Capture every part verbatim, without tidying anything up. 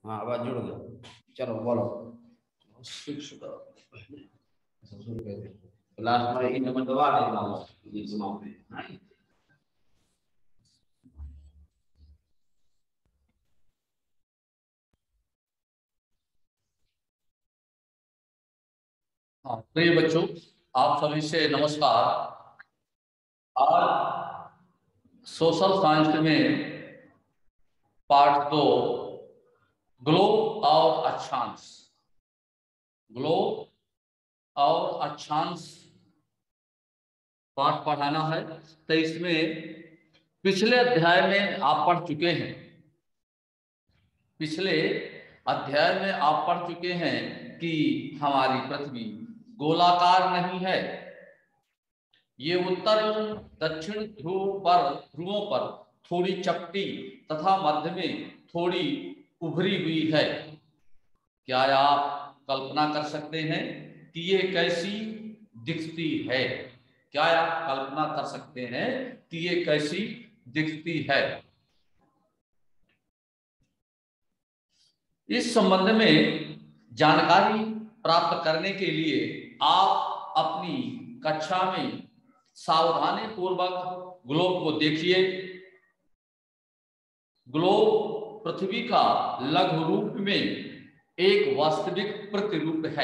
हाँ आवाज जुड़ गया। चलो बोलो। लास्ट में एक नंबर दबा देना ये सुनाओ पे। हाँ प्रिय बच्चों, आप सभी से नमस्कार। आज सोशल साइंस में पार्ट दो, ग्लोब और अक्षांश, ग्लोब और अक्षांश पाठ पढ़ाना है। तो इसमें पिछले अध्याय में आप पढ़ चुके हैं, पिछले अध्याय में आप पढ़ चुके हैं कि हमारी पृथ्वी गोलाकार नहीं है। ये उत्तर एवं दक्षिण ध्रुव पर ध्रुवों पर थोड़ी चपटी तथा मध्य में थोड़ी उभरी हुई है। क्या आप कल्पना कर सकते हैं कि ये कैसी दिखती है? क्या आप कल्पना कर सकते हैं कि ये कैसी दिखती है? इस संबंध में जानकारी प्राप्त करने के लिए आप अपनी कक्षा में सावधानी पूर्वक ग्लोब को देखिए। ग्लोब पृथ्वी का लघु रूप में एक वास्तविक प्रतिरूप है।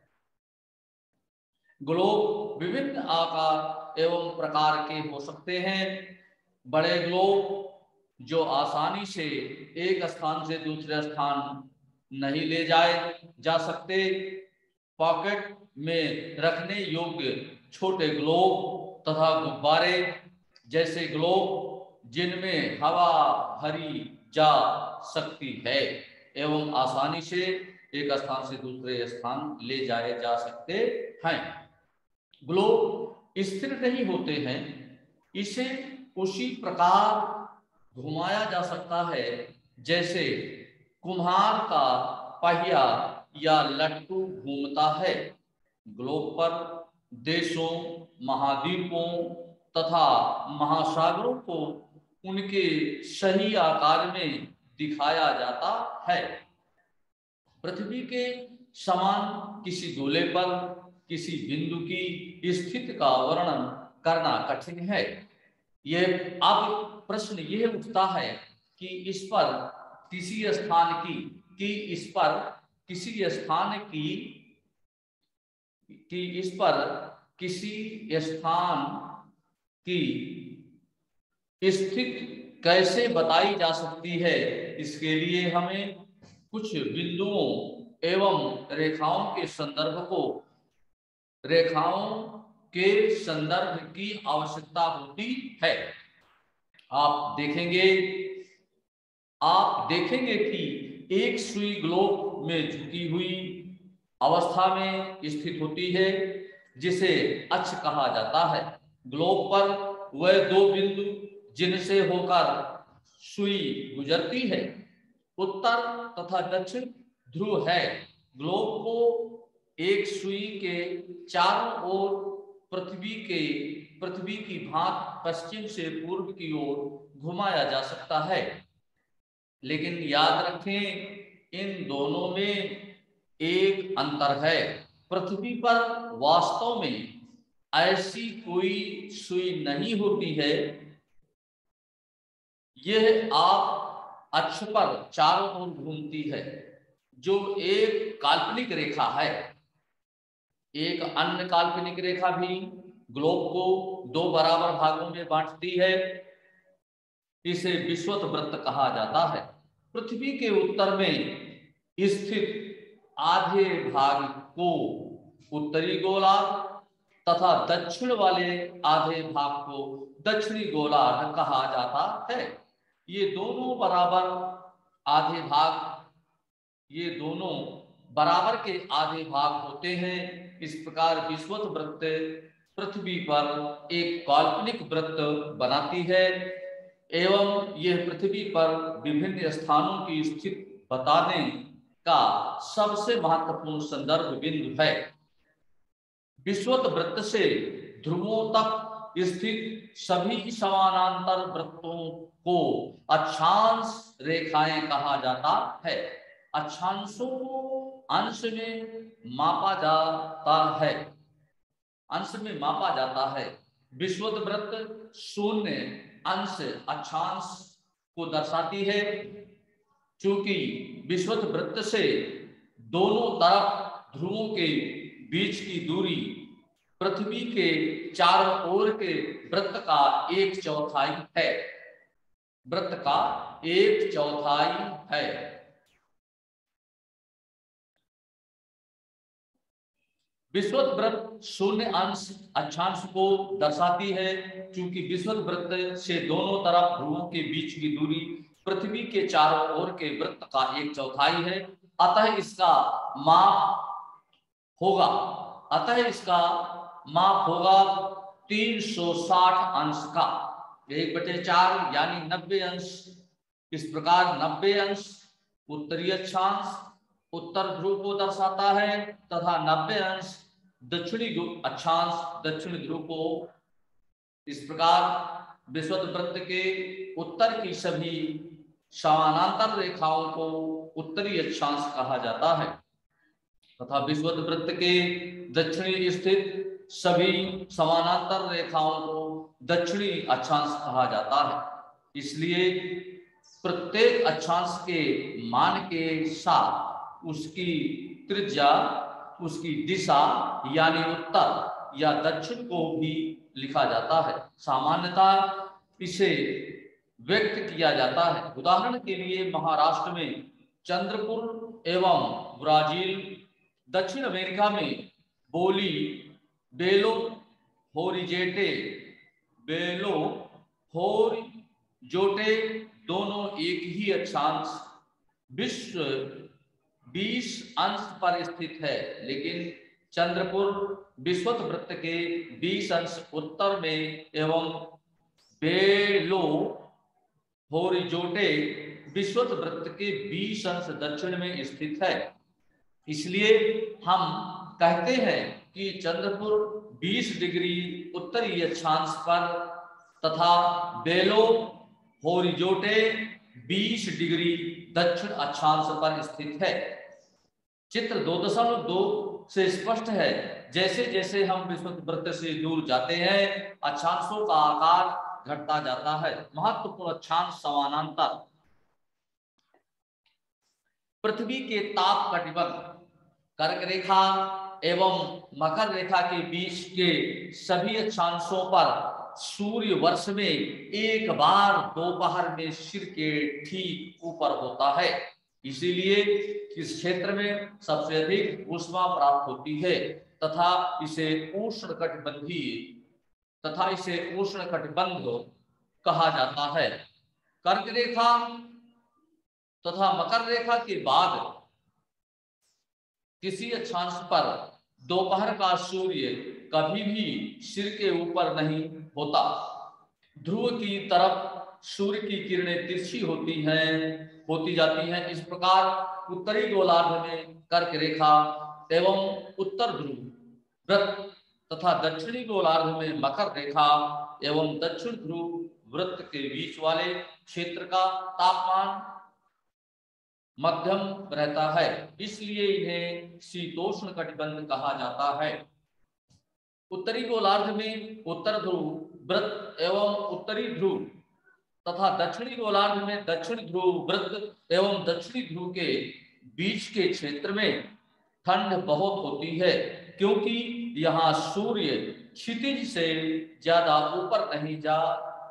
ग्लोब विभिन्न आकार एवं प्रकार के हो सकते हैं। बड़े ग्लोब जो आसानी से एक स्थान से दूसरे स्थान नहीं ले जाए जा सकते, पॉकेट में रखने योग्य छोटे ग्लोब तथा गुब्बारे जैसे ग्लोब जिनमें हवा भरी जा सकती है एवं आसानी से एक स्थान से दूसरे स्थान ले जाए जा सकते हैं। ग्लोब स्थिर नहीं होते हैं, इसे उसी प्रकार घुमाया जा सकता है जैसे कुम्हार का पहिया या लट्टू घूमता है। ग्लोब पर देशों, महाद्वीपों तथा महासागरों को उनके सही आकार में दिखाया जाता है। पृथ्वी के समान किसी गोले पर किसी बिंदु की स्थिति का वर्णन करना कठिन है। यह अब प्रश्न यह उठता है कि इस पर किसी स्थान की कि इस पर किसी स्थान की कि इस पर किसी स्थान की स्थिति कैसे बताई जा सकती है। इसके लिए हमें कुछ बिंदुओं एवं रेखाओं के संदर्भ को रेखाओं के संदर्भ की आवश्यकता होती है। आप देखेंगे आप देखेंगे कि एक सुई ग्लोब में झुकी हुई अवस्था में स्थित होती है जिसे अक्ष कहा जाता है। ग्लोब पर वह दो बिंदु जिनसे होकर सुई गुजरती है उत्तर तथा दक्षिण ध्रुव है। ग्लोब को एक सुई के चारों ओर पृथ्वी के पृथ्वी की भांति पश्चिम से पूर्व की ओर घुमाया जा सकता है। लेकिन याद रखें, इन दोनों में एक अंतर है। पृथ्वी पर वास्तव में ऐसी कोई सुई नहीं होती है। यह आप अक्ष पर चारों ओर घूमती है जो एक काल्पनिक रेखा है। एक अन्य काल्पनिक रेखा भी ग्लोब को दो बराबर भागों में बांटती है। इसे विषुवत वृत्त कहा जाता है। पृथ्वी के उत्तर में स्थित आधे भाग को उत्तरी गोलार्ध तथा दक्षिण वाले आधे भाग को दक्षिणी गोलार्ध कहा जाता है। ये दोनों बराबर आधे भाग ये दोनों बराबर के आधे भाग होते हैं। इस प्रकार विषुवत वृत्त पृथ्वी पर एक काल्पनिक वृत्त बनाती है एवं यह पृथ्वी पर विभिन्न स्थानों की स्थिति बताने का सबसे महत्वपूर्ण संदर्भ बिंदु है। विषुवत वृत्त से ध्रुवों तक स्थित सभी समानांतर वृत्तों को अक्षांश रेखाएं कहा जाता है। अक्षांशों को अंश में मापा जाता है, अंश में मापा जाता है। विषुवत शून्य अंश अक्षांश को दर्शाती है। चूंकि विषुवत वृत्त से दोनों तरफ ध्रुवों के बीच की दूरी पृथ्वी के चारों ओर के वृत्त का एक चौथाई है, वृत्त का एक चौथाई है। विषुवत वृत्त शून्य अंश अक्षांश को दर्शाती है। क्योंकि विषुवत वृत्त से दोनों तरफ ध्रुवों के बीच की दूरी पृथ्वी के चारों ओर के वृत्त का एक चौथाई है, अतः इसका माप होगा अतः इसका माप होगा तीन सौ साठ अंश का, एक बटे चार यानी नब्बे अंश। इस प्रकार नब्बे अंश उत्तरी अक्षांश उत्तर ध्रुव को दर्शाता है तथा नब्बे अंश दक्षिणी अक्षांश दक्षिण ध्रुव को। इस प्रकार विषुवत वृत्त के उत्तर की सभी समानांतर रेखाओं को उत्तरी अक्षांश कहा जाता है तथा विषुवत वृत्त के दक्षिणी स्थित सभी समानांतर रेखाओं को दक्षिणी अक्षांश कहा जाता है। इसलिए प्रत्येक अक्षांश के मान के साथ उसकी त्रिज्या, उसकी दिशा यानी उत्तर या दक्षिण को भी लिखा जाता है। सामान्यतः इसे व्यक्त किया जाता है। उदाहरण के लिए महाराष्ट्र में चंद्रपुर एवं ब्राजील, दक्षिण अमेरिका में बोली बेलो होरिजेटे बेलो होरिजोटे दोनों एक ही अक्षांश विश्व बीस अंश पर स्थित है, लेकिन चंद्रपुर विषुवत वृत्त के बीस अंश उत्तर में एवं बेलो होरिजोटे विषुवत वृत्त के बीस अंश दक्षिण में स्थित है। इसलिए हम कहते हैं कि चंद्रपुर बीस डिग्री उत्तरी अक्षांश पर तथा बेलो होरिजोटे बीस डिग्री दक्षिण अक्षांश पर स्थित है। चित्र दो दशमलव दो से स्पष्ट है, जैसे जैसे हम विषुवत वृत्त से दूर जाते हैं अक्षांशों का आकार घटता जाता है। महत्वपूर्ण अक्षांश समानांतर पृथ्वी के ताप कटिबंध कर्क रेखा एवं मकर रेखा के बीच के सभी अक्षांशों पर सूर्य वर्ष में एक बार दोपहर में सिर के ठीक ऊपर होता है। इसीलिए इस क्षेत्र में सबसे अधिक ऊष्मा प्राप्त होती है तथा इसे उष्णकटिबंधीय तथा इसे उष्णकटिबंध कहा जाता है। कर्क रेखा तथा मकर रेखा के बाद किसी अक्षांश पर दोपहर का सूर्य कभी भी सिर के ऊपर नहीं होता। ध्रुव की तरफ सूर्य की किरणें तिरछी होती हैं होती जाती हैं। इस प्रकार उत्तरी गोलार्ध में कर्क रेखा एवं उत्तर ध्रुव वृत्त तथा दक्षिणी गोलार्ध में मकर रेखा एवं दक्षिण ध्रुव वृत्त के बीच वाले क्षेत्र का तापमान मध्यम रहता है, इसलिए इन्हें शीतोष्ण कटिबंध कहा जाता है। उत्तरी गोलार्ध में उत्तर ध्रुव वृत्त एवं उत्तरी ध्रुव तथा दक्षिणी गोलार्ध में दक्षिण ध्रुव वृत्त एवं दक्षिणी ध्रुव के बीच के क्षेत्र में ठंड बहुत होती है, क्योंकि यहाँ सूर्य क्षितिज से ज्यादा ऊपर नहीं जा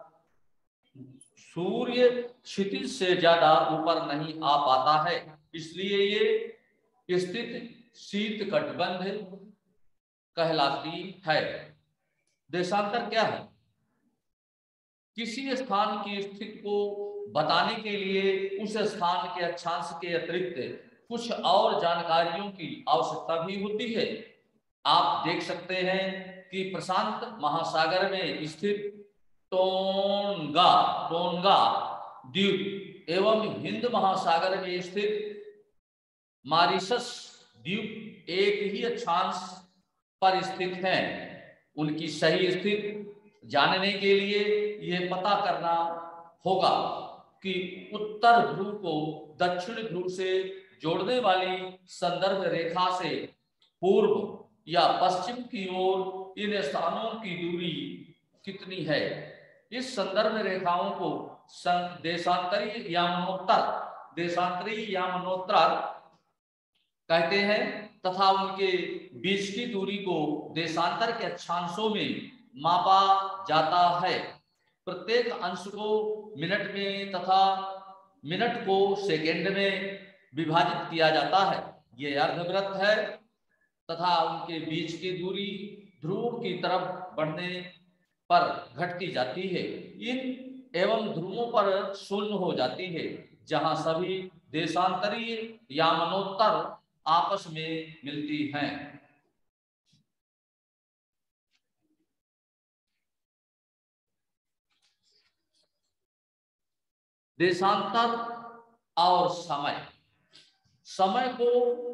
सूर्य क्षितिज से ज्यादा ऊपर नहीं आ पाता है। इसलिए ये स्थित शीत कटिबंध कहलाती है। देशांतर क्या है? किसी स्थान की स्थिति को बताने के लिए उस स्थान के अक्षांश के अतिरिक्त कुछ और जानकारियों की आवश्यकता भी होती है। आप देख सकते हैं कि प्रशांत महासागर में स्थित टोनगा टोनगा द्वीप एवं हिंद महासागर में स्थित मॉरिशस द्वीप एक ही अक्षांश पर स्थित हैं। उनकी सही स्थिति जानने के लिए यह पता करना होगा कि उत्तर ध्रुव को दक्षिण ध्रुव से जोड़ने वाली संदर्भ रेखा से पूर्व या पश्चिम की ओर इन स्थानों की दूरी कितनी है? इस संदर्भ रेखाओं को देशांतरी या मनोत्तर देशांतरी या मनोत्तर कहते हैं तथा उनके बीच की दूरी को देशांतर के अक्षांशों में मापा जाता है। प्रत्येक अंश को मिनट में तथा मिनट को सेकंड में विभाजित किया जाता है। ये अर्धवृत्त है तथा उनके बीच की दूरी ध्रुव की तरफ बढ़ने पर घटती जाती है। इन एवं ध्रुवों पर शून्य हो जाती है जहां सभी देशांतरीय या मनोत्तर आपस में मिलती हैं। देशांतर और समय समय को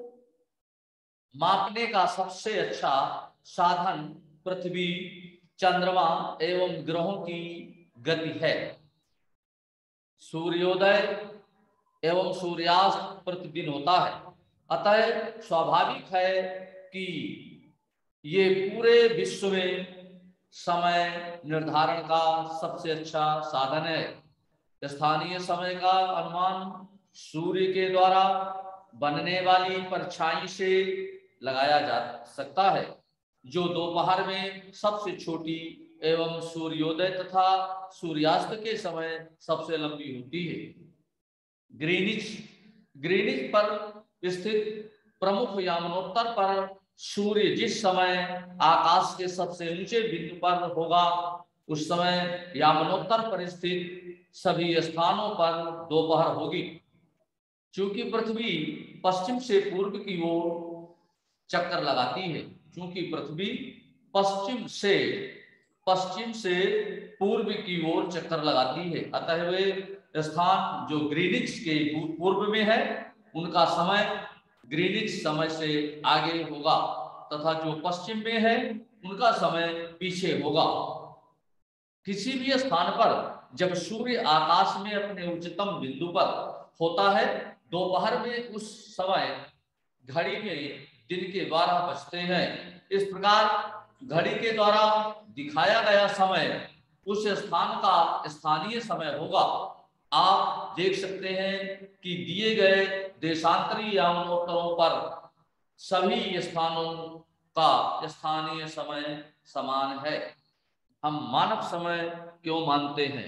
मापने का सबसे अच्छा साधन पृथ्वी, चंद्रमा एवं ग्रहों की गति है। सूर्योदय एवं सूर्यास्त प्रतिदिन होता है, अतः स्वाभाविक है कि ये पूरे विश्व में समय निर्धारण का सबसे अच्छा साधन है। स्थानीय समय का अनुमान सूर्य के द्वारा बनने वाली परछाई से लगाया जा सकता है, जो दोपहर में सबसे छोटी एवं सूर्योदय तथा सूर्यास्त के समय सबसे लंबी होती है। ग्रीनिच ग्रीनिच पर स्थित प्रमुख यामनोत्तर पर सूर्य जिस समय आकाश के सबसे ऊंचे बिंदु पर होगा, उस समय यामनोत्तर पर स्थित सभी स्थानों पर दोपहर होगी। चूंकि पृथ्वी पश्चिम से पूर्व की ओर चक्कर लगाती है चूंकि पृथ्वी पश्चिम से पश्चिम से पूर्व की ओर चक्कर लगाती है, अतः वे स्थान जो ग्रीनिच के पूर्व में है उनका समय ग्रीनिच समय से आगे होगा तथा जो पश्चिम में है उनका समय पीछे होगा। किसी भी स्थान पर जब सूर्य आकाश में अपने उच्चतम बिंदु पर होता है, दोपहर में उस समय घड़ी में दिन के बारह बजते हैं। इस प्रकार घड़ी के द्वारा दिखाया गया समय उस स्थान का स्थानीय समय होगा। आप देख सकते हैं कि दिए गए देशांतरी यामनोत्तरों पर सभी स्थानों का स्थानीय समय समान है। हम मानव समय क्यों मानते हैं?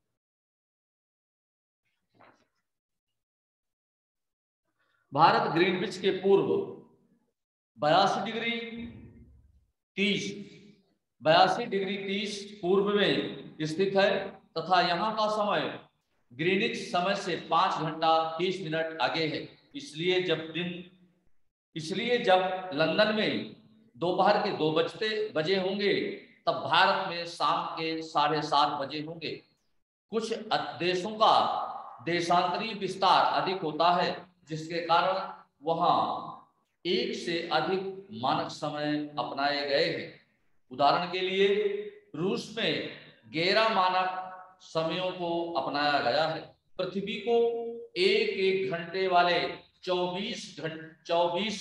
भारत ग्रीनविच के पूर्व बयासी डिग्री तीस बयासी डिग्री तीस पूर्व में स्थित है तथा यहाँ का समय ग्रीनिच समय से पांच घंटा तीस मिनट आगे है। इसलिए जब दिन इसलिए जब लंदन में दोपहर के दो बजते बजे होंगे तब भारत में शाम के साढ़े सात बजे होंगे। कुछ देशों का देशांतरी विस्तार अधिक होता है जिसके कारण वहां एक से अधिक मानक समय अपनाए गए हैं। उदाहरण के लिए रूस में ग्यारह मानक समयों को अपनाया गया है। पृथ्वी को एक एक घंटे वाले चौबीस घंटे चौबीस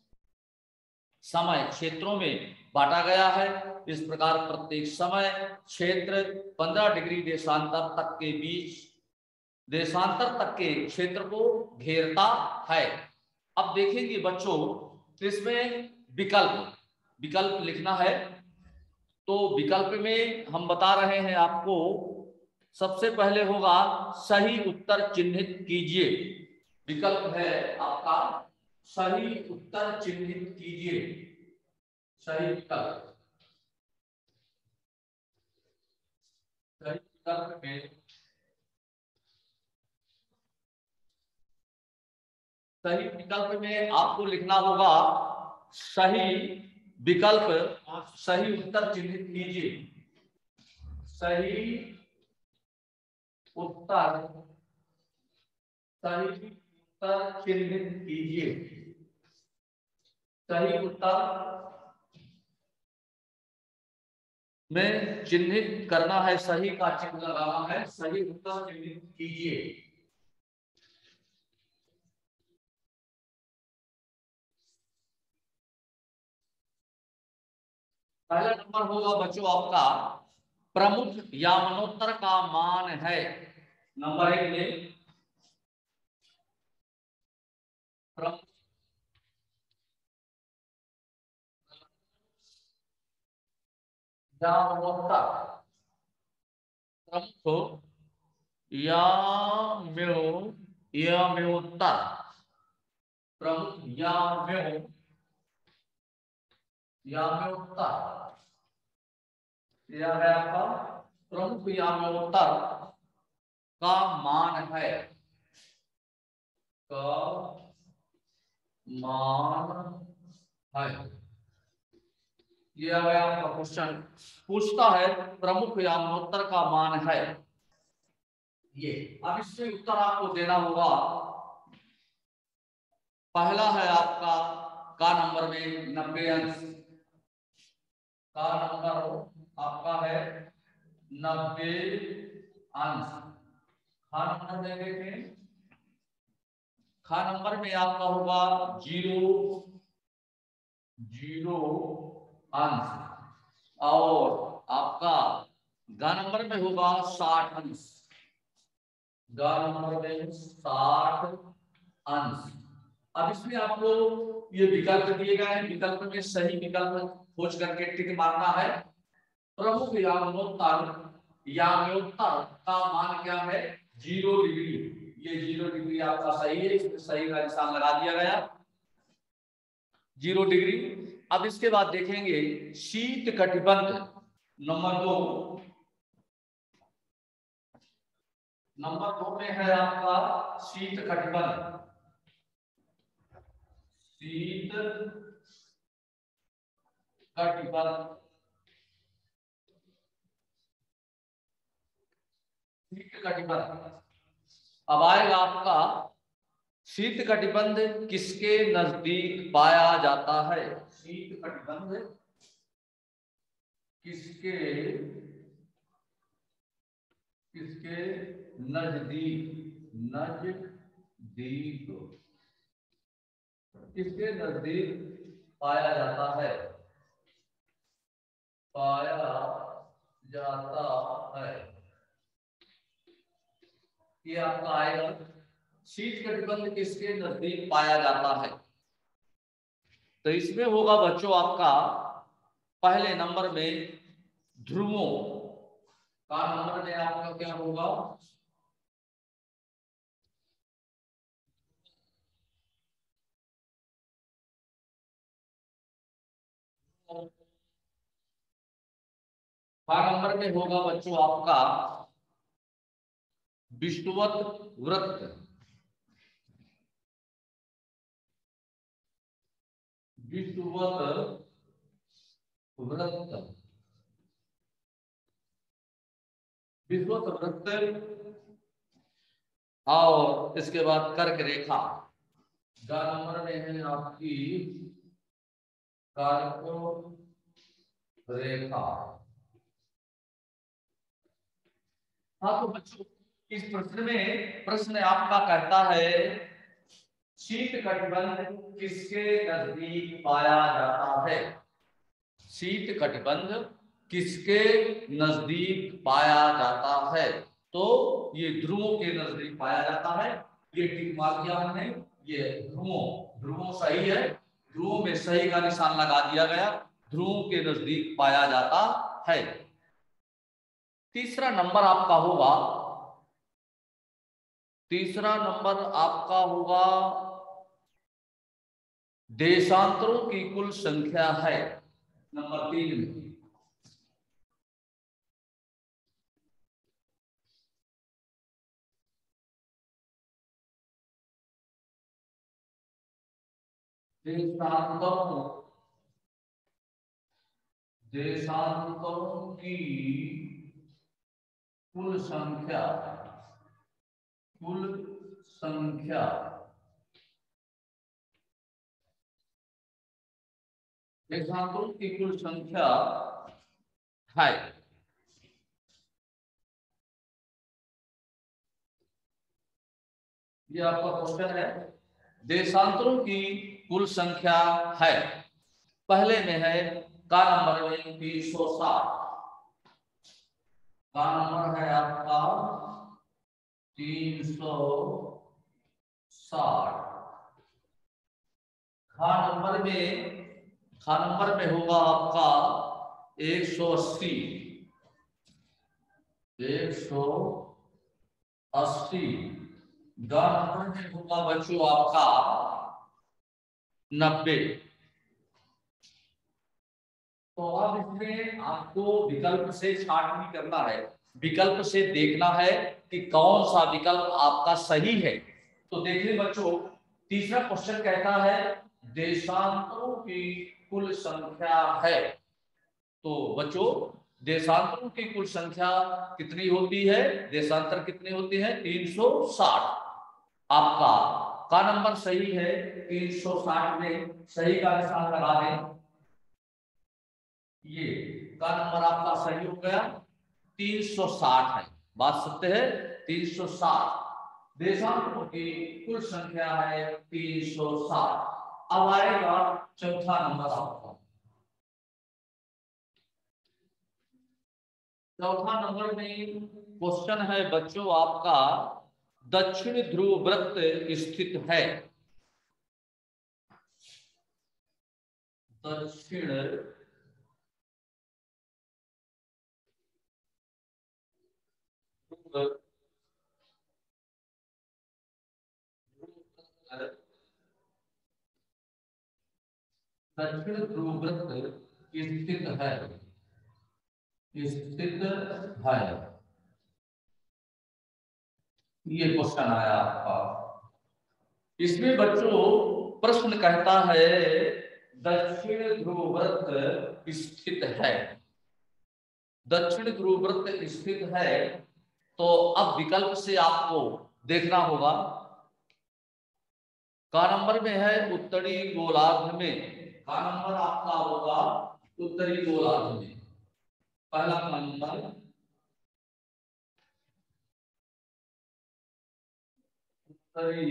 समय क्षेत्रों में बांटा गया है। इस प्रकार प्रत्येक समय क्षेत्र पंद्रह डिग्री देशांतर तक के बीच देशांतर तक के क्षेत्र को घेरता है। अब देखेंगे बच्चों, इसमें विकल्प विकल्प लिखना है। तो विकल्प में हम बता रहे हैं आपको, सबसे पहले होगा सही उत्तर चिन्हित कीजिए। विकल्प है आपका सही उत्तर चिन्हित कीजिए। सही विकल्प सही विकल्प में सही विकल्प में आपको लिखना होगा सही विकल्प सही उत्तर चिन्हित कीजिए। सही उत्तर सही उत्तर चिन्हित कीजिए। सही उत्तर में चिन्हित करना है, सही का चिन्ह लगाना है। सही उत्तर चिन्हित कीजिए। पहला नंबर होगा बच्चों आपका प्रमुख यामनोत्तर का मान है। नंबर एक में प्रमुख यामनोत्तर, प्रमुख याम्यो याम्योत्तर, प्रमुख याम्यो याम्योत्तर, यह है आपका प्रमुख याम्योत्तर का मान है, का मान है। यह है आपका क्वेश्चन, पूछता है प्रमुख यामनोत्तर का मान है ये। अब इससे उत्तर आपको देना होगा। पहला है आपका का नंबर में नब्बे अंश, का नंबर आपका है नब्बे अंश। खा नंबर में देखें, खा नंबर में आपका होगा जीरो जीरो अंश, और आपका गा नंबर में होगा साठ अंश, गा नंबर में साठ अंश। अब इसमें आपको ये विकल्प दिए गए हैं, विकल्प में सही विकल्प खोज करके टिक मारना है। प्रमुख यामनोत्तर यामनोत्तर का मान क्या है? Zero degree. ये जीरो डिग्री आपका सही है, इसमें सही का निशान लगा दिया गया, जीरो डिग्री। अब इसके बाद देखेंगे शीत कटिबंध नंबर दो। नंबर दो में है आपका शीत कटिबंध, शीत कटिबंध, शीत कटिबंध। अब आएगा आपका शीत कटिबंध किसके नजदीक पाया जाता है? शीत कटिबंध किसके किसके नजदीक नजदीक किसके नजदीक पाया जाता है? पाया जाता है, ये आपका आएगा शीत कटिबंध किसके नजदीक पाया जाता है। तो इसमें होगा बच्चों आपका पहले नंबर में ध्रुवों का नंबर में आपका क्या होगा? का नंबर में होगा बच्चों आपका विषुवत वृत्त, विषुवत वृत्त, विषुवत वृत्त, और इसके बाद कर्क रेखा। गा नंबर में है आपकी कर्क रेखा। हाँ तो बच्चों इस प्रश्न में प्रश्न आपका कहता है शीत कटिबंध किसके नजदीक पाया जाता है? शीत कटिबंध किसके नजदीक पाया जाता है? तो ये ध्रुवों के नजदीक पाया जाता है, ये टिक मार दिया हमने। ये ध्रुवों ध्रुवों सही है, ध्रुवों में सही का निशान लगा दिया गया, ध्रुवों के नजदीक पाया जाता है। तीसरा नंबर आपका होगा, तीसरा नंबर आपका होगा देशांतरों की कुल संख्या है। नंबर तीन में देशांतरों देशांतरों की कुल संख्या, कुल संख्या देशांतरों की कुल संख्या है। ये आपका क्वेश्चन है, देशांतरों की कुल संख्या है। पहले में है का नंबर में तीन सौ साठ, का नंबर है आपका तीन सौ साठ। खा नंबर में खा नंबर में होगा आपका एक सौ अस्सी, एक सौ अस्सी। गा नंबर में होगा बच्चों आपका नब्बे। तो अब इसमें आपको विकल्प से छांटनी करना है, विकल्प से देखना है कि कौन सा विकल्प आपका सही है। तो देखिए बच्चों, तीसरा क्वेश्चन कहता है देशांतरों की कुल संख्या है। तो बच्चों, देशांतरों की कुल संख्या कितनी होती है? देशांतर कितनी होती है? तीन सौ साठ। आपका का नंबर सही है, तीन सौ साठ में सही का निशान लगा दें। ये का नंबर आपका सही हो गया, तीन सौ साठ है, बात सत्य है, तीन सौ साठ। देशांतरों की कुल संख्या है तीन सौ साठ। अब आएगा चौथा नंबर आपका। चौथा नंबर में क्वेश्चन है बच्चों आपका, दक्षिण ध्रुव वृत्त स्थित है। दक्षिण दक्षिण ध्रुव वृत्त स्थित है, स्थित है, ये क्वेश्चन आया आपका। इसमें बच्चों प्रश्न कहता है दक्षिण ध्रुव वृत्त स्थित है, दक्षिण ध्रुव वृत्त स्थित है। तो अब विकल्प से आपको देखना होगा। का नंबर में है उत्तरी गोलार्ध में, का नंबर आपका होगा उत्तरी गोलार्ध में, पहला का नंबर उत्तरी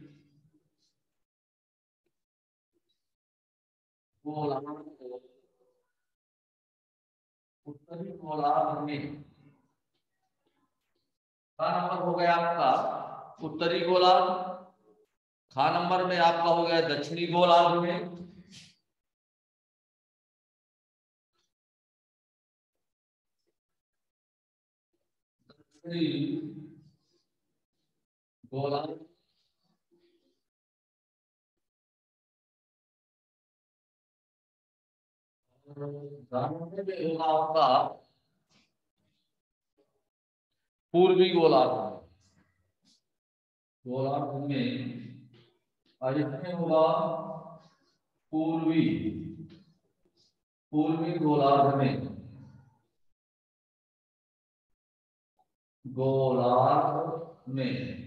गोलार्ध, उत्तरी गोलार्ध में का नंबर हो गया आपका उत्तरी गोलार्ध। खा नंबर में आपका हो गया दक्षिणी गोलार्ध में। दक्षिणी गोलार्ध में होगा आपका पूर्वी गोलार्ध में, गोलार्ध में और इसमें होगा पूर्वी, पूर्वी गोलार्ध में, गोलार्ध में।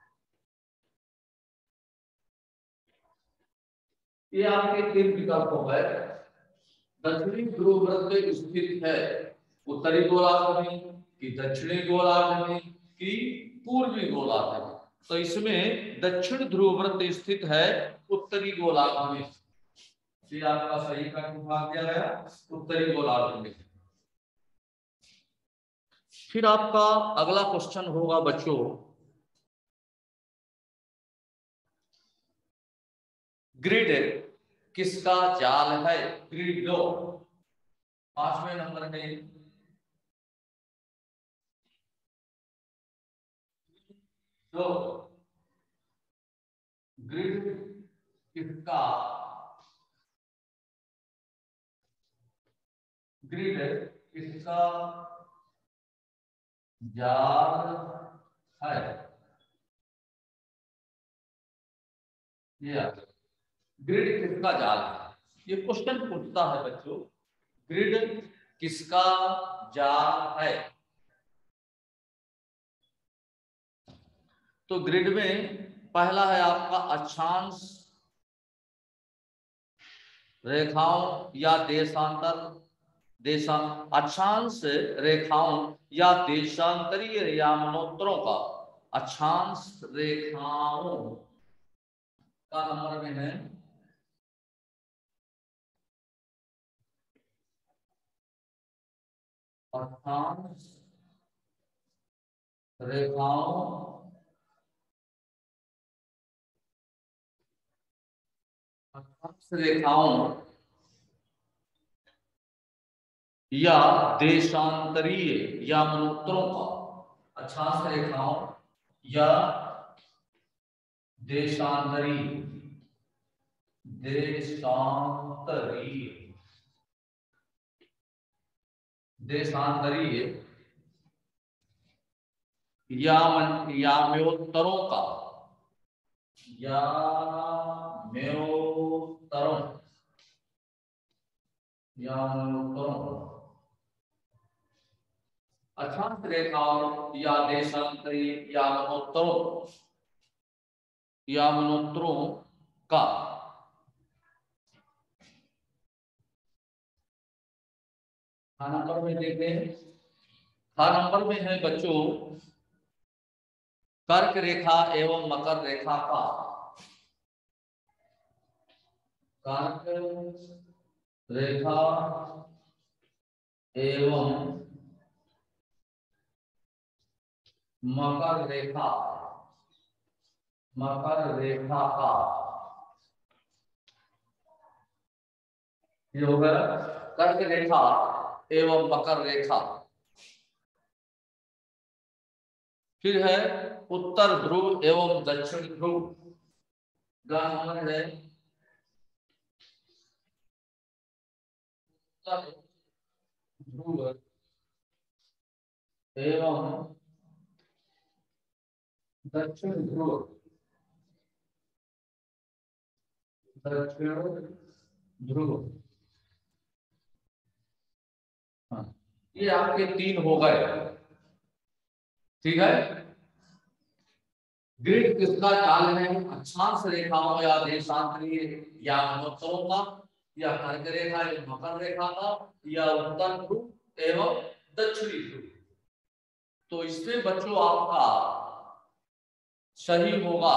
ये आपके तीन विकल्प हो गए। दक्षिणी ध्रुव वृत्त स्थित है उत्तरी गोलार्ध में, कि दक्षिणी गोलार्ध में, कि पूर्वी गोलार्ध में। तो इसमें दक्षिण ध्रुव वृत्त स्थित है उत्तरी गोलार्ध में, ये आपका सही का भाग दिया गया उत्तरी गोलार्ध में। फिर आपका अगला क्वेश्चन होगा बच्चों, ग्रिड किसका जाल है? ग्रिड लो, पांचवें नंबर में तो ग्रिड किसका, ग्रिड किसका जाल है? ये ग्रिड किसका जाल है, ये क्वेश्चन पूछता है बच्चों। ग्रिड किसका जाल है? तो ग्रिड में पहला है आपका अक्षांश रेखाओं या देशांतर, देशा अक्षांश रेखाओं या देशांतरीय यामनोत्तरों का, अक्षांश रेखाओं का नंबर में है अक्षांश रेखाओं अक्षांश रेखाओं या देशांतरीय या मनोत्तरों का, अक्षांश रेखाओं या देशांतरीय देशांतरीय देशांतरीय या मन या म्योत्तरों का या म्योत्तरों या म्योत्तरों अक्षांश रेखाओं या देशांतरीय या मनोत्तरों या मनोत्तरों का हाँ नंबर में देखते हैं। हाँ नंबर में है बच्चों कर्क रेखा एवं मकर रेखा का, कर्क रेखा एवं मकर रेखा मकर रेखा का, ये होगा कर्क रेखा एवं मकर रेखा। फिर है उत्तर ध्रुव एवं दक्षिण ध्रुव, नंबर है उत्तर ध्रुव एवं दक्षिण ध्रुव, दक्षिण ध्रुव। हाँ ये आपके तीन हो गए, ठीक है। ग्रिड किसका जाल है? अक्षांश रेखाओं या देशांतरीय या मनोत्तरों का, या कर्क रेखा एवं मकर रेखा का, या उत्तर ध्रुव एवं दक्षिणी ध्रुव। तो इसमें बच्चों आपका सही होगा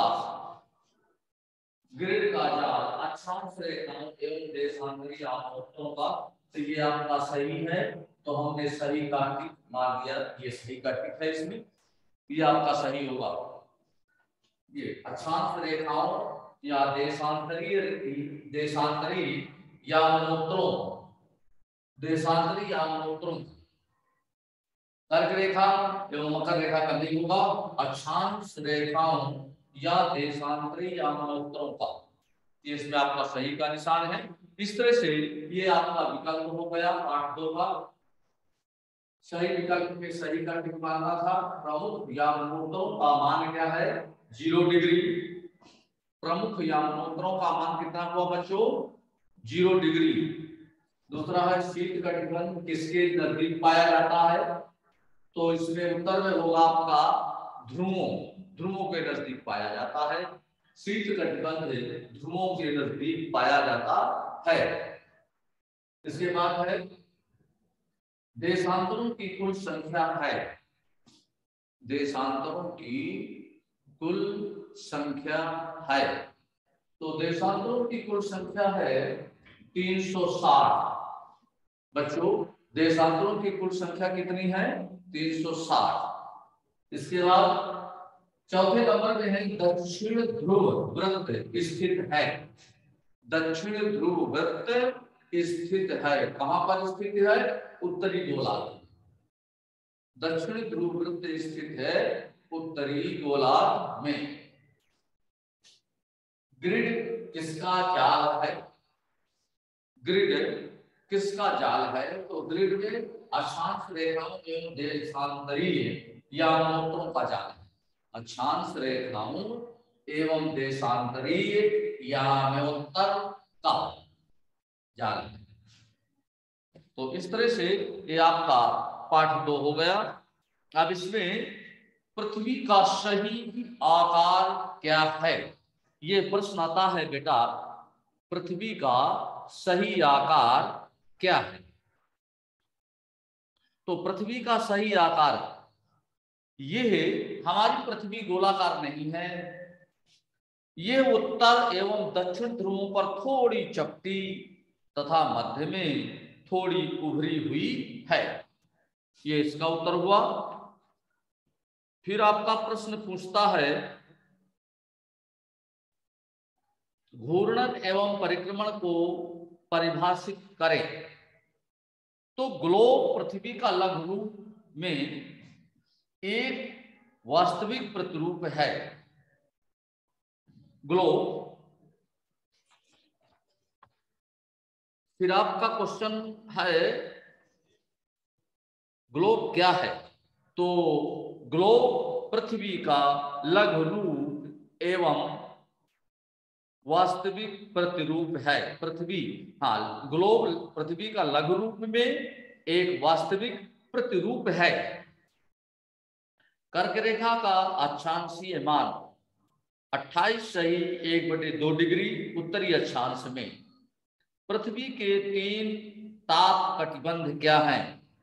ग्रिड का जाल अक्षांश रेखाओं एवं देशांतरीय या मनोत्तरों का। तो ये आपका सही है, तो हमने सही का टिक मार दिया, ये सही का टिक है, इसमें ये आपका सही होगा। ये अक्षांश रेखाओं या देशांतरीय देशांतरीय या मनोत्तरों देशांतरीय या मनोत्तरों कर्क रेखा एवं मकर रेखा का नहीं होगा, अक्षांश रेखाओं या देशांतरीय या मनोत्तरों का, ये इसमें आपका सही का निशान है। इस तरह से ये आपका विकल्प हो गया पाठ दो का। सही विकल्प में सही का टिक मारना था। प्रमुख या मनोत्तरों का मान क्या है? Zero degree. प्रमुख या मनोत्तरों का मान कितना हुआ बच्चों? Zero degree. दूसरा है शीत कटिबंध किसके नजदीक पाया जाता है? तो इसमें उत्तर में होगा आपका ध्रुवों ध्रुवों के नजदीक पाया जाता है। शीत कटिबंध ध्रुवों के नजदीक पाया जाता है। इसके बाद है देशांतरों की कुल संख्या है। देशांतरों की कुल संख्या है, तो देशांतरों की कुल संख्या है तीन सौ साठ। बच्चों देशांतरों की कुल संख्या कितनी है? तीन सौ साठ। इसके बाद चौथे नंबर में है दक्षिण ध्रुव वृत्त स्थित है। दक्षिण ध्रुव वृत्त स्थित है। कहां पर स्थित है? उत्तरी गोलार्ध। दक्षिण ध्रुव वृत्त स्थित है उत्तरी गोलार्ध में। ग्रिड किसका जाल है? ग्रिड किसका जाल है? तो ग्रिड में अक्षांश रेखाओं एवं देशांतरीय या मनोत्तरों का जाल है। अक्षांश रेखाओं एवं देशांतरीय या मनोत्तर का जाल है। तो इस तरह से ये आपका पाठ दो हो गया। अब इसमें पृथ्वी का सही आकार क्या है? ये प्रश्न आता है बेटा, पृथ्वी का सही आकार क्या है? तो पृथ्वी का सही आकार ये हमारी पृथ्वी गोलाकार नहीं है। ये उत्तर एवं दक्षिण ध्रुवों पर थोड़ी चपटी तथा मध्य में थोड़ी उभरी हुई है। ये इसका उत्तर हुआ। फिर आपका प्रश्न पूछता है घूर्णन एवं परिक्रमण को परिभाषित करें। तो ग्लोब पृथ्वी का लघु रूप में एक वास्तविक प्रतिरूप है। ग्लोब, फिर आपका क्वेश्चन है ग्लोब क्या है। तो ग्लोब पृथ्वी का लघु रूप एवं वास्तविक प्रतिरूप है। पृथ्वी, हाँ, ग्लोब पृथ्वी का लघु रूप में एक वास्तविक प्रतिरूप है। कर्क रेखा का अक्षांशीय मान अट्ठाईस सही एक बटे दो डिग्री उत्तरी अक्षांश में। पृथ्वी के तीन ताप कटिबंध क्या हैं?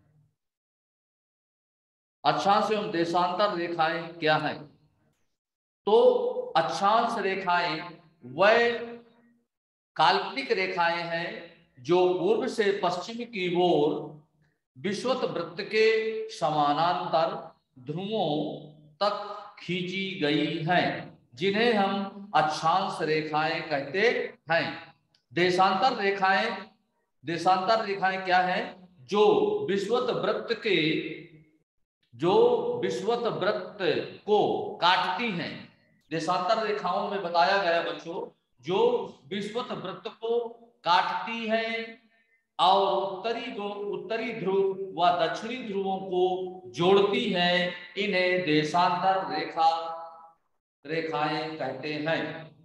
अक्षांश एवं देशांतर रेखाएं क्या हैं? तो अक्षांश रेखाएं वह काल्पनिक रेखाएं हैं जो पूर्व से पश्चिम की ओर विषुवत वृत्त के समानांतर ध्रुवों तक खींची गई हैं, जिन्हें हम अक्षांश रेखाएं कहते हैं। देशांतर रेखाएं, देशांतर रेखाएं क्या हैं? जो विषुवत वृत्त के जो विषुवत वृत्त को काटती हैं। देशांतर रेखाओं में बताया गया बच्चों, जो विषुवत वृत्त को काटती हैं और उत्तरी उत्तरी ध्रुव व दक्षिणी ध्रुवों को जोड़ती हैं, इन्हें देशांतर रेखा रेखाएं कहते हैं।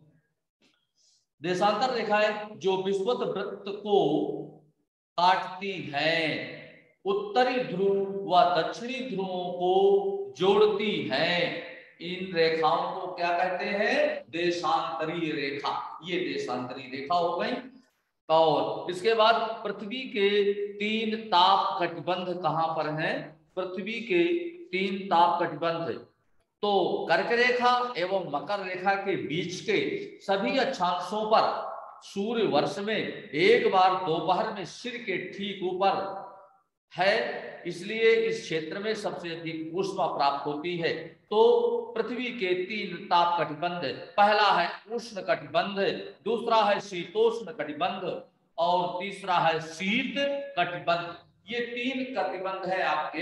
देशांतर रेखाएं जो विषुवत वृत्त को काटती हैं, उत्तरी ध्रुव व दक्षिणी ध्रुवों को जोड़ती हैं, इन रेखाओं को क्या कहते हैं? देशांतरीय रेखा। ये देशांतरीय रेखा हो गई। और इसके बाद पृथ्वी के तीन ताप कटिबंध कहां पर हैं? पृथ्वी के तीन ताप कटिबंध तो कर्क रेखा एवं मकर रेखा के बीच के सभी अक्षांशों पर सूर्य वर्ष में एक बार दोपहर में सिर के ठीक ऊपर है, इसलिए इस क्षेत्र में सबसे अधिक ऊष्मा प्राप्त होती है। तो पृथ्वी के तीन ताप कटिबंध, पहला है उष्ण कटिबंध, दूसरा है शीतोष्ण कटिबंध और तीसरा है शीत कटिबंध। ये तीन कटिबंध है आपके।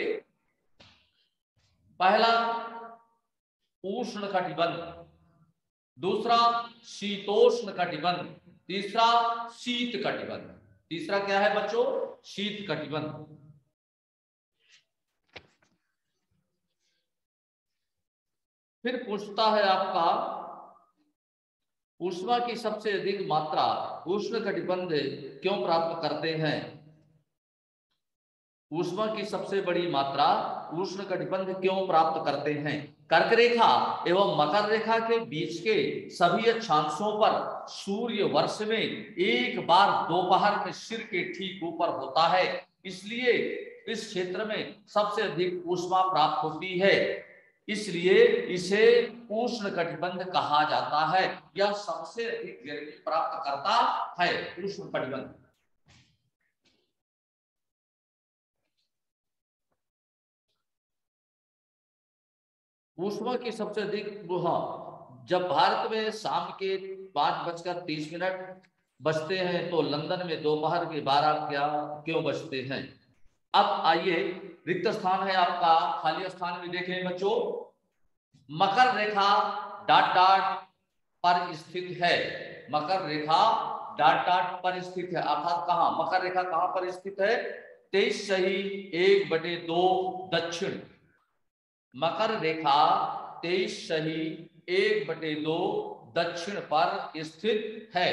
पहला उष्ण कटिबंध, दूसरा शीतोष्ण कटिबंध, तीसरा शीत कटिबंध। तीसरा क्या है बच्चों? शीत कटिबंध। फिर पूछता है आपका ऊष्मा की सबसे अधिक मात्रा उष्ण कटिबंध क्यों प्राप्त करते हैं? ऊष्मा की सबसे बड़ी मात्रा उष्ण कटिबंध क्यों प्राप्त करते हैं? कर्क रेखा एवं मकर रेखा के बीच के सभी अक्षांशों पर सूर्य वर्ष में एक बार दोपहर में सिर के ठीक ऊपर होता है, इसलिए इस क्षेत्र में सबसे अधिक ऊष्मा प्राप्त होती है, इसलिए इसे उष्ण कटिबंध कहा जाता है। यह सबसे अधिक गर्मी प्राप्त करता है, उष्ण कटिबंध। ऊष्मा की सबसे अधिक, हाँ, जब भारत में शाम के पांच बजकर तीस मिनट बजते हैं तो लंदन में दोपहर के बारह क्या क्यों बजते हैं? अब आइए, रिक्त स्थान है आपका, खाली स्थान भी देखें बच्चों। मकर रेखा डाट डाट पर स्थित है। मकर रेखा डाट डाट पर स्थित है, अर्थात कहां? मकर रेखा कहां पर स्थित है? तेईस सही एक बटे दो दक्षिण। मकर रेखा तेईस सही एक बटे दो दक्षिण पर स्थित है।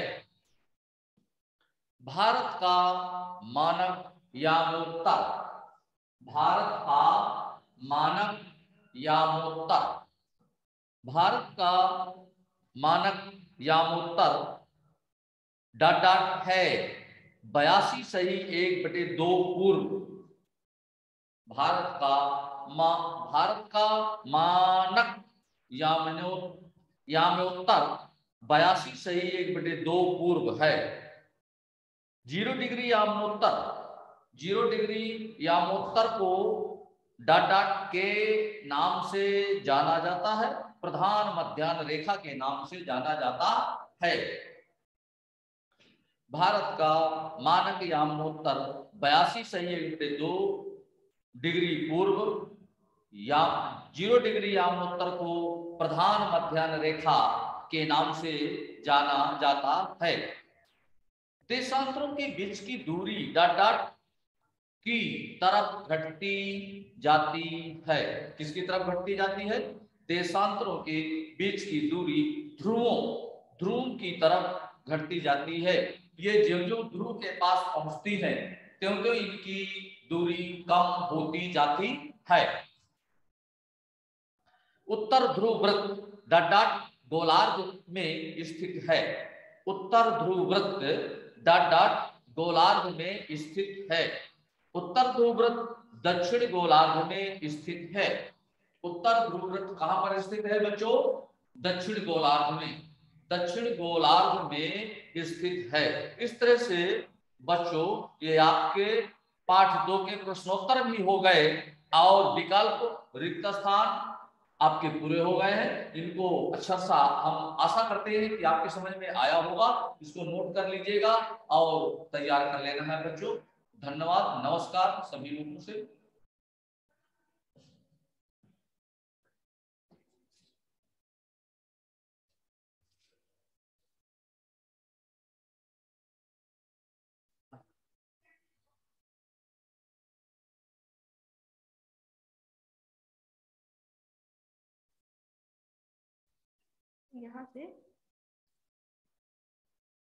भारत का मानक यामोत्तर, भारत का मानक यामोत्तर, भारत का मानक यामोत्तर डाट डाट है बयासी सही एक बटे दो पूर्व। भारत का मा भारत का मानक यामनो यामोत्तर बयासी सही एक बटे दो पूर्व है। जीरो डिग्री यामोत्तर, जीरो डिग्री यामोत्तर को डॉट डॉट के नाम से जाना जाता है, प्रधान मध्याह्न रेखा के नाम से जाना जाता है। भारत का मानक यामोत्तर बयासी संयुक्त दो डिग्री पूर्व या जीरो डिग्री यामोत्तर को प्रधान मध्याह्न रेखा के नाम से जाना जाता है। देशांतरों के बीच की दूरी डॉट डॉट की तरफ घटती जाती है। किसकी तरफ घटती जाती है? देशांतरों के बीच की दूरी ध्रुवों ध्रुव की तरफ घटती जाती है। ये जो जो ध्रुव के पास पहुंचती है त्यों त्यों इनकी दूरी कम होती जाती है। उत्तर ध्रुव वृत्त डॉट डॉट गोलार्ध में स्थित है। उत्तर ध्रुव वृत्त डॉट डॉट गोलार्ध में स्थित है। उत्तर ध्रुव वृत्त दक्षिण गोलार्ध में स्थित है। उत्तर ध्रुव वृत्त कहां पर स्थित है बच्चों? दक्षिण गोलार्ध में। दक्षिण गोलार्ध में स्थित है। इस तरह से बच्चों ये आपके पाठ दो के प्रश्नोत्तर भी हो गए और विकल्प रिक्त स्थान आपके पूरे हो गए हैं। इनको अच्छा सा हम आशा करते हैं कि आपके समझ में आया होगा। इसको नोट कर लीजिएगा और तैयार कर लेना है बच्चों। धन्यवाद, नमस्कार सभी लोगों से। यहाँ से